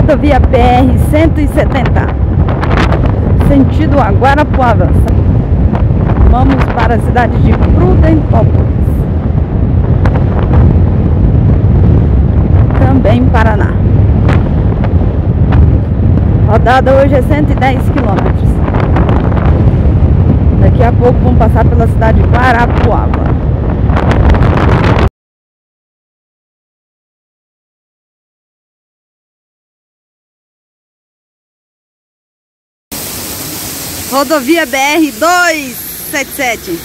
Rodovia BR-170, sentido a Guarapuava. Vamos para a cidade de Prudentópolis, também Paraná. Rodada hoje é 110 quilômetros. Daqui a pouco vamos passar pela cidade de Guarapuava. Rodovia BR-277.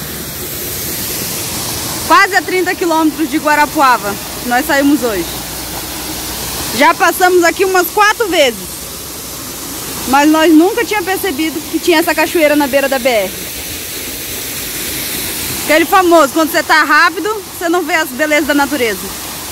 Quase a 30 quilômetros de Guarapuava. Nós saímos hoje. Já passamos aqui umas 4 vezes, mas nós nunca tínhamos percebido que tinha essa cachoeira na beira da BR. Aquele famoso, quando você tá rápido, você não vê as belezas da natureza.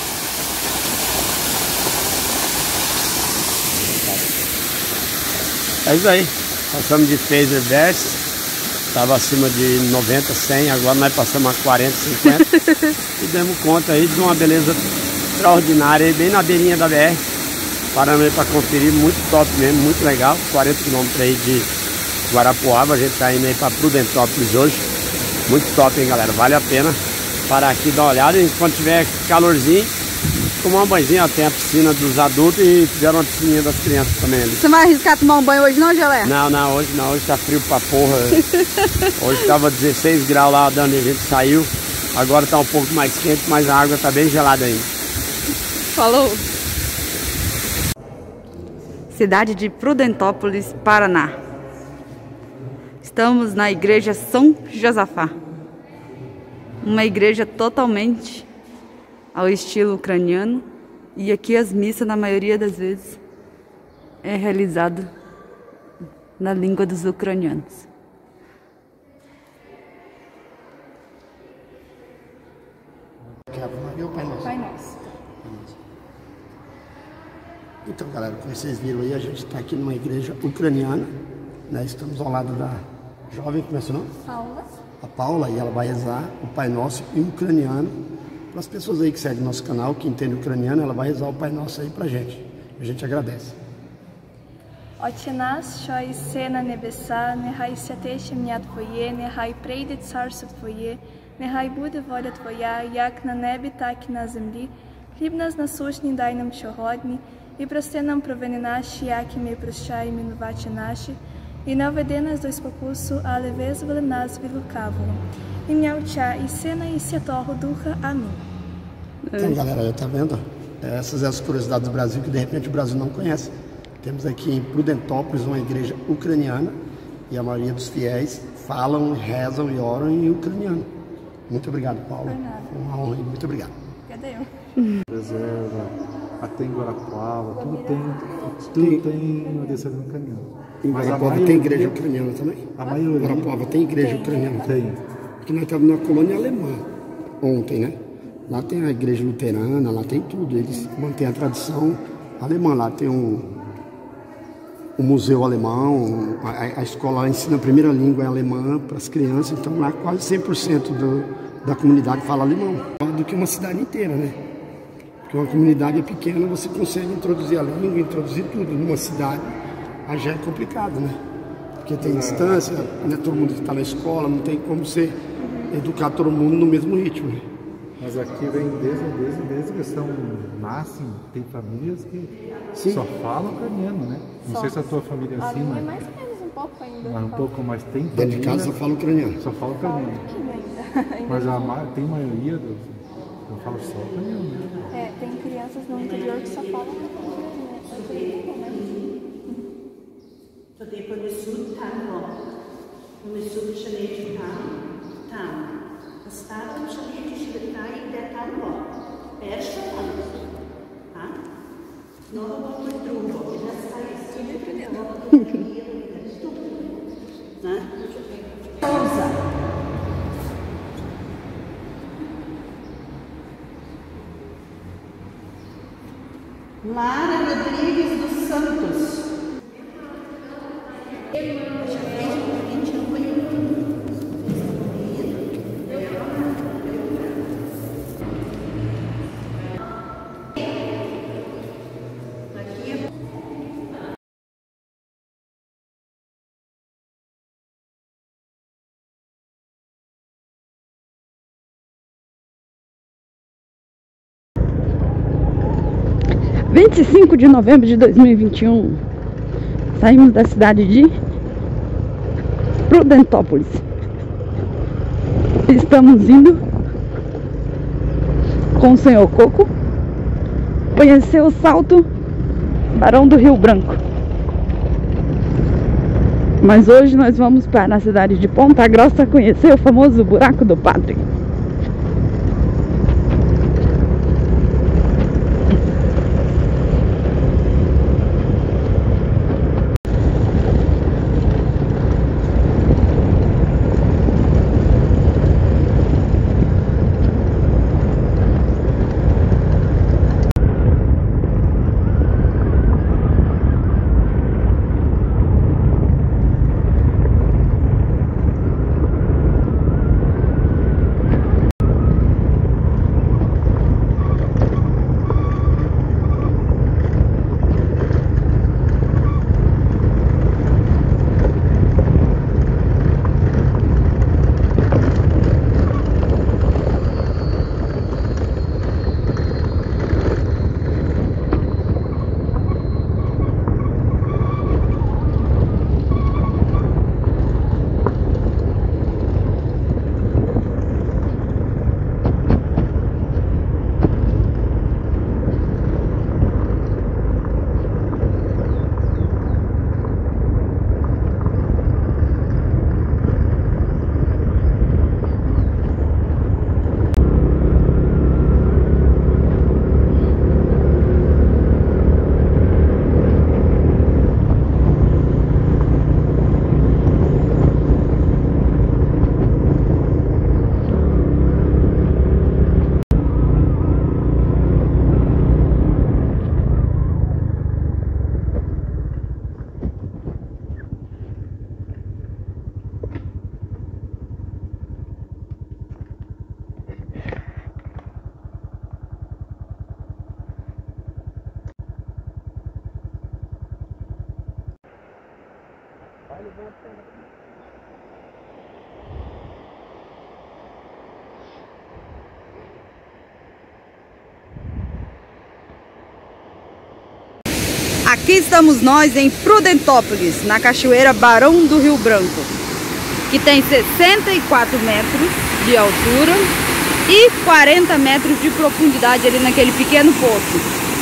É isso aí. Passamos de phaser verse, estava acima de 90, 100, agora nós passamos a 40, 50 e demos conta aí de uma beleza extraordinária, aí, bem na beirinha da BR. Paramos aí para conferir, muito top mesmo, muito legal. 40 km aí de Guarapuava, a gente está indo aí para Prudentópolis hoje. Muito top, hein, galera? Vale a pena parar aqui, dar uma olhada, e quando tiver calorzinho, tomar um banhozinho. Tem a piscina dos adultos e fizeram uma piscininha das crianças também ali. Você vai arriscar tomar um banho hoje não, Gelé? Não, hoje não, hoje tá frio pra porra. Hoje tava 16 graus lá, onde a gente saiu. Agora tá um pouco mais quente, mas a água tá bem gelada ainda. Falou! Cidade de Prudentópolis, Paraná. Estamos na igreja São Josafá. Uma igreja totalmente ao estilo ucraniano, e aqui as missas na maioria das vezes é realizado na língua dos ucranianos. Pai Nosso. Então, galera, como vocês viram aí, a gente está aqui numa igreja ucraniana, né? Estamos ao lado da jovem, como é seu nome? Paula. A Paula, e ela vai rezar o Pai Nosso em ucraniano. Para as pessoas aí que seguem nosso canal, que entendem ucraniano, ela vai rezar o Pai Nosso aí pra gente. A gente agradece. Отче наш, що єси на небеса, нехай святиться ім'я Твоє, нехай прийде царство Твоє, нехай буде воля Твоя, як на небі, так і на землі. Хліб наш насущний дай нам сьогодні, і прости нам провини наші, як і ми прощаємо винуватцям наші, і не введи нас до спокусу, але визволи нас від лукавого. Ім'я Отця і Сина і Святого Духа. Amém. Então, galera, tá vendo? Essas são as curiosidades do Brasil que de repente o Brasil não conhece. Temos aqui em Prudentópolis uma igreja ucraniana e a maioria dos fiéis falam, rezam e oram em ucraniano. Muito obrigado, Paulo. Por nada. Uma honra e muito obrigado. Cadê eu? Reserva, até em Guarapuava, tudo tem uma descida no caminhão. Em Guarapuava tem igreja ucraniana também? A maioria. Guarapuava tem igreja ucraniana? Tem. Porque nós estávamos numa colônia alemã ontem, né? Lá tem a igreja luterana, lá tem tudo. Eles mantêm a tradição alemã. Lá tem um museu alemão, a escola ensina a primeira língua é alemã para as crianças. Então lá quase 100% da comunidade fala alemão. Do que uma cidade inteira, né? Porque uma comunidade é pequena, você consegue introduzir a língua, introduzir tudo. Numa cidade, aí já é complicado, né? Porque tem distância, não é todo mundo que está na escola, não tem como você educar todo mundo no mesmo ritmo. Né? Mas aqui vem desde que eles nascem, tem famílias que só falam ucraniano, né? Não sei se a tua família é assim, A minha mas... mais ou menos um pouco ainda. Mas um pouco, mas tem Dentro de família... casa só fala ucraniano. Só fala ucraniano. Ainda. Mas tem maioria eu falo só ucraniano, né? É, tem crianças no interior que só falam ucraniano, né? Så det er på Mesut-Tanvor. På Mesut-Tanvor. Ставим шаліки швидкає, йде Танвор. Перша танвор. Знову робить другого. І настає стільки приділок. Souza. Lara Rodrigues dos Santos. 25 de novembro de 2021. Saímos da cidade de Prudentópolis. Estamos indo com o senhor Coco conhecer o Salto Barão do Rio Branco. Mas hoje nós vamos para a cidade de Ponta Grossa conhecer o famoso Buraco do Padre. Aqui estamos nós em Prudentópolis, na Cachoeira Barão do Rio Branco, que tem 64 metros de altura e 40 metros de profundidade ali naquele pequeno poço.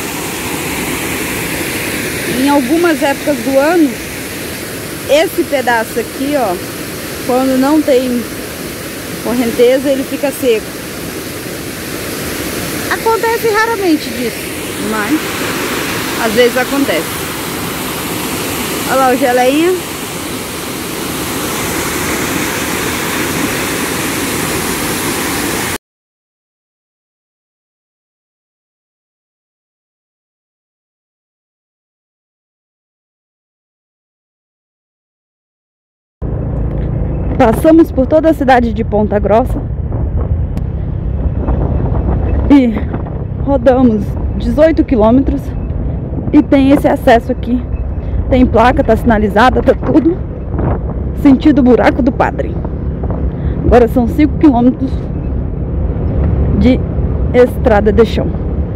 Em algumas épocas do ano, esse pedaço aqui, ó, quando não tem correnteza, ele fica seco. Acontece raramente disso, mas às vezes acontece. Olha lá o geleinha. Passamos por toda a cidade de Ponta Grossa e rodamos 18 quilômetros. E tem esse acesso aqui. Tem placa, tá sinalizada, tá tudo. Sentido Buraco do Padre. Agora são 5 quilômetros de estrada de chão.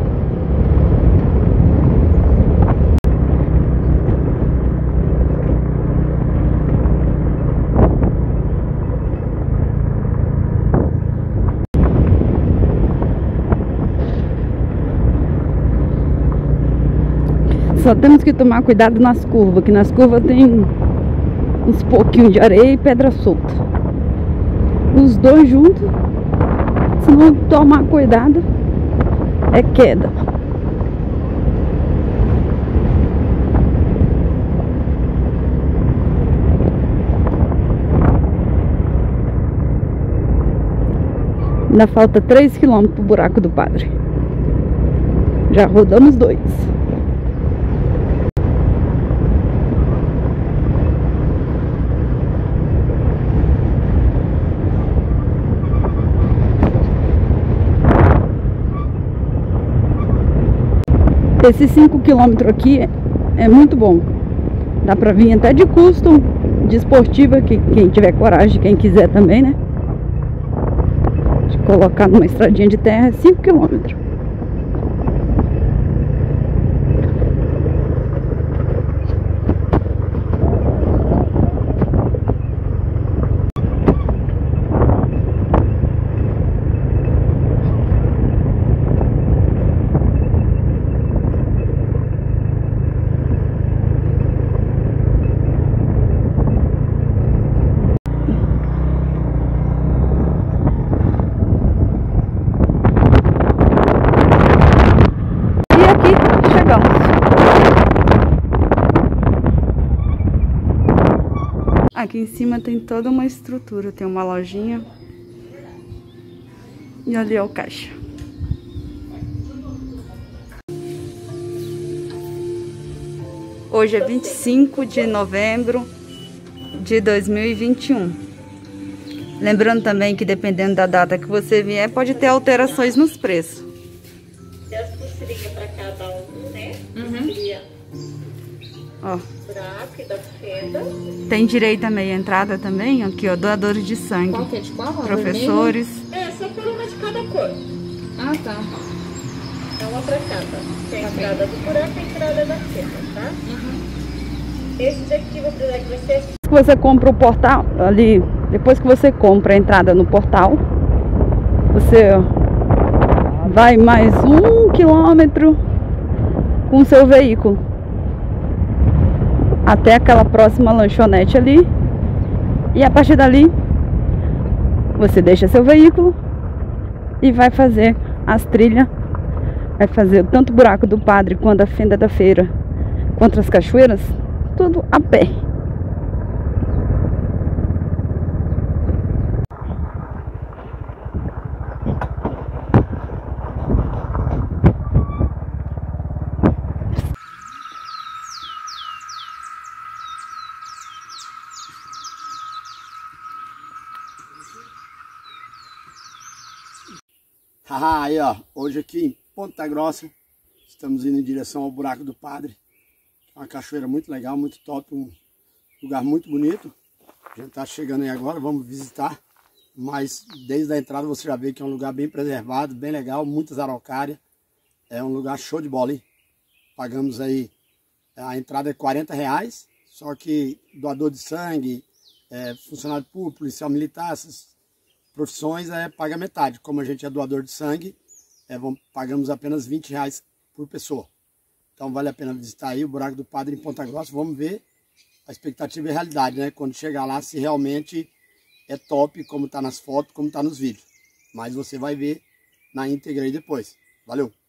Só temos que tomar cuidado nas curvas, que nas curvas tem uns pouquinhos de areia e pedra solta. Os dois juntos, se não tomar cuidado, é queda. Ainda falta 3 km pro Buraco do Padre. Já rodamos 2. Esse 5 km aqui é muito bom. Dá pra vir até de custom, de esportiva, que quem tiver coragem, quem quiser também, né? De colocar numa estradinha de terra é 5 km. Aqui em cima tem toda uma estrutura, tem uma lojinha. E ali é o caixa. Hoje é 25 de novembro de 2021. Lembrando também que dependendo da data que você vier, pode ter alterações nos preços. 10 pulseirinhas para cada um, né? Ó. Buraco e da fenda. Tem direito a meia entrada também, aqui ó, doadores de sangue. Qual que é de qual? Professores. Só por uma de cada cor. Ah, tá. É uma para cada. Tem a entrada do buraco e a entrada da fenda, tá? Esse daqui vou precisar que você... Você compra o portal ali, depois que você compra a entrada no portal, você vai mais 1 quilômetro com o seu veículo até aquela próxima lanchonete ali, e a partir dali você deixa seu veículo e vai fazer as trilhas, vai fazer tanto o buraco do Padre quanto a fenda da feira, quanto as cachoeiras, tudo a pé. Aí ó, hoje aqui em Ponta Grossa, estamos indo em direção ao Buraco do Padre. Uma cachoeira muito legal, muito top, um lugar muito bonito. A gente tá chegando aí agora, vamos visitar. Mas desde a entrada você já vê que é um lugar bem preservado, bem legal, muitas araucárias. É um lugar show de bola, hein? Pagamos aí, a entrada é R$40, só que doador de sangue, funcionário público, policial militar, essas profissões paga metade. Como a gente é doador de sangue, pagamos apenas R$20 por pessoa. Então vale a pena visitar aí o Buraco do Padre em Ponta Grossa. Vamos ver a expectativa e a realidade, né? Quando chegar lá, se realmente é top, como está nas fotos, como está nos vídeos. Mas você vai ver na íntegra aí depois. Valeu!